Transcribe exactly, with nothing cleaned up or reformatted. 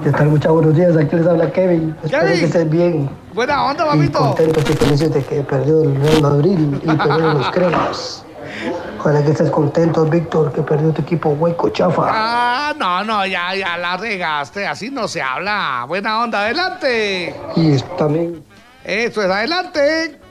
¿Qué tal, muchachos? Buenos días, aquí les habla Kevin. Espero Kevin. que estén bien Buena onda, y papito. contentos y felices de que perdió el Real Madrid y perdieron los cremas. Ojalá que estés contento, Víctor, que perdió tu equipo hueco, chafa. Ah, no, no, ya, ya la regaste. Así no se habla. Buena onda, adelante. Y también Eso es, adelante.